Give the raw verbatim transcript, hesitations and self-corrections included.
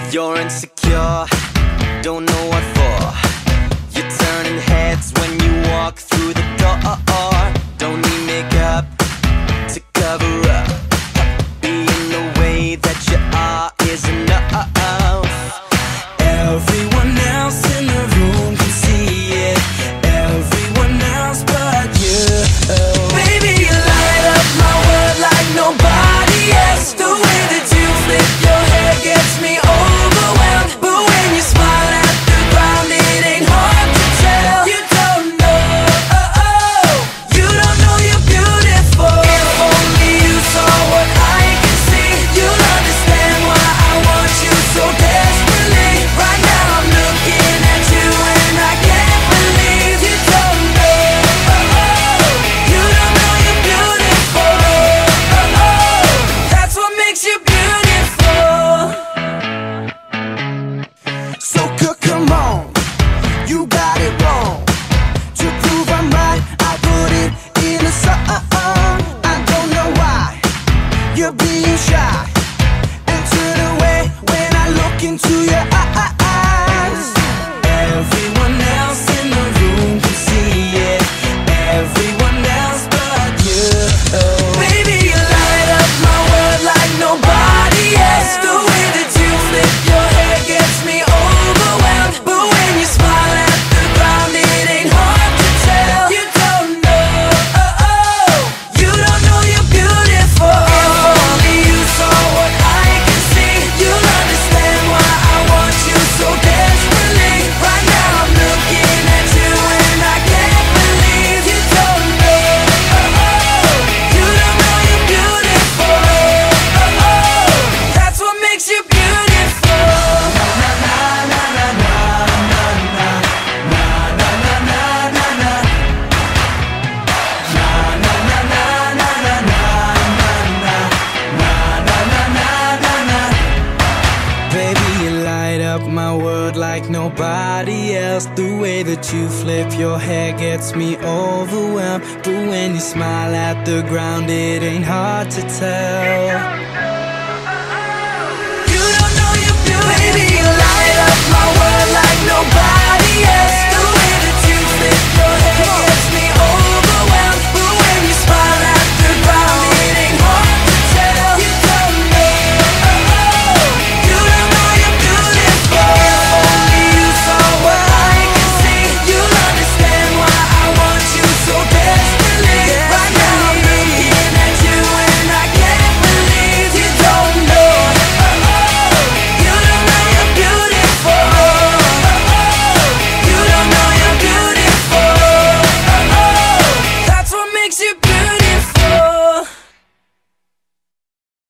You're insecure, don't know what for. You're turning heads when you walk through the door. Don't need makeup to cover up. Being the way that you are is enough. Everyone else in the room can see it, everyone else but you. Baby, you light up my world like nobody else. The way that you flip your hair gets me overwhelmed. But when you smile at the ground, it ain't hard to tell. You don't know, oh, oh, you don't know you're beautiful. If only you saw what I can see, you'll understand why I want you so desperately. Right now I'm looking at you and I can't believe you don't know, oh, oh, you don't know you're beautiful, oh, oh, that's what makes you beautiful. So good, come on, you got it wrong. To prove I'm right, I put it in a song. I don't know why you're being shy and turn away when I look into your eyes. Everyone else in the room can see it, everyone else but you. Baby, you light up my world like nobody else. The way that you flip your hair gets me overwhelmed. But when you smile at the ground, it ain't hard to tell. You don't know, oh, oh, you don't know you're beautiful. If only you saw what I can see, you'll understand why I want you so desperately. Right now I'm looking at you and I can't believe you don't know, oh, oh, you don't know you're beautiful, oh, oh, that's what makes you beautiful. Baby, you light up my world like nobody else. The way that you flip your hair gets me overwhelmed. But when you smile at the ground, it ain't hard to tell.